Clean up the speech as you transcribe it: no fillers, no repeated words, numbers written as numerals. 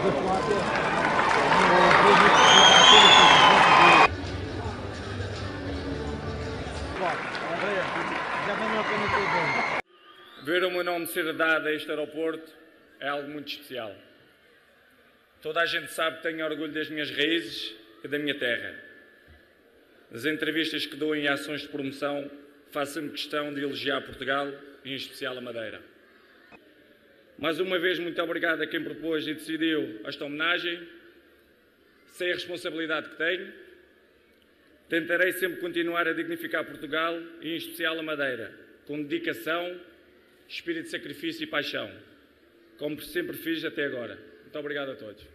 Ver o meu nome ser dado a este aeroporto é algo muito especial. Toda a gente sabe que tenho orgulho das minhas raízes e da minha terra. Nas entrevistas que dou em ações de promoção, faço sempre questão de elogiar Portugal e em especial a Madeira. Mais uma vez, muito obrigado a quem propôs e decidiu esta homenagem. Sei a responsabilidade que tenho. Tentarei sempre continuar a dignificar Portugal e em especial a Madeira, com dedicação, espírito de sacrifício e paixão, como sempre fiz até agora. Muito obrigado a todos.